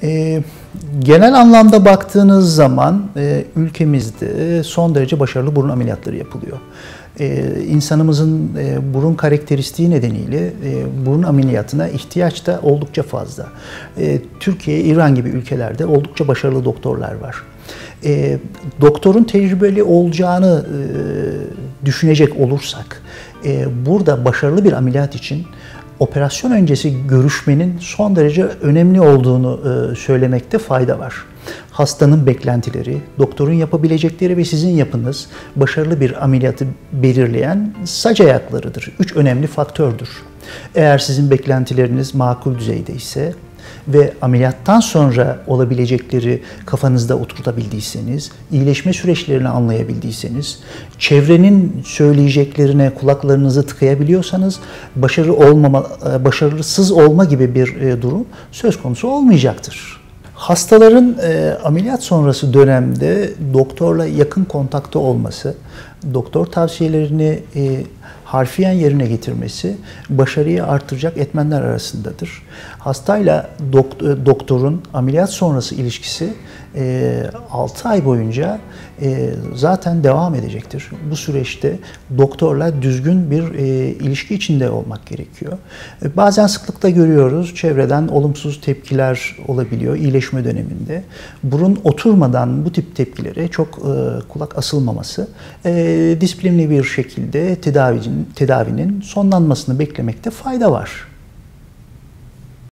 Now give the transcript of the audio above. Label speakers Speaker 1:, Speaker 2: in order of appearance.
Speaker 1: E, Genel anlamda baktığınız zaman ülkemizde son derece başarılı burun ameliyatları yapılıyor. İnsanımızın burun karakteristiği nedeniyle burun ameliyatına ihtiyaç da oldukça fazla. Türkiye, İran gibi ülkelerde oldukça başarılı doktorlar var. Doktorun tecrübeli olacağını düşünecek olursak, burada başarılı bir ameliyat için operasyon öncesi görüşmenin son derece önemli olduğunu söylemekte fayda var. Hastanın beklentileri, doktorun yapabilecekleri ve sizin yapınız başarılı bir ameliyatı belirleyen sac ayaklarıdır. 3 önemli faktördür. Eğer sizin beklentileriniz makul düzeyde ise ve ameliyattan sonra olabilecekleri kafanızda oturtabildiyseniz, iyileşme süreçlerini anlayabildiyseniz, çevrenin söyleyeceklerine kulaklarınızı tıkayabiliyorsanız başarısız olma gibi bir durum söz konusu olmayacaktır. Hastaların ameliyat sonrası dönemde doktorla yakın kontakta olması, doktor tavsiyelerini harfiyen yerine getirmesi başarıyı artıracak etmenler arasındadır. Hastayla doktorun ameliyat sonrası ilişkisi 6 ay boyunca zaten devam edecektir. Bu süreçte doktorla düzgün bir ilişki içinde olmak gerekiyor. Bazen sıklıkla görüyoruz, çevreden olumsuz tepkiler olabiliyor iyileşme döneminde. Burun oturmadan bu tip tepkilere çok kulak asılmaması, disiplinli bir şekilde tedavinin sonlanmasını beklemekte fayda var.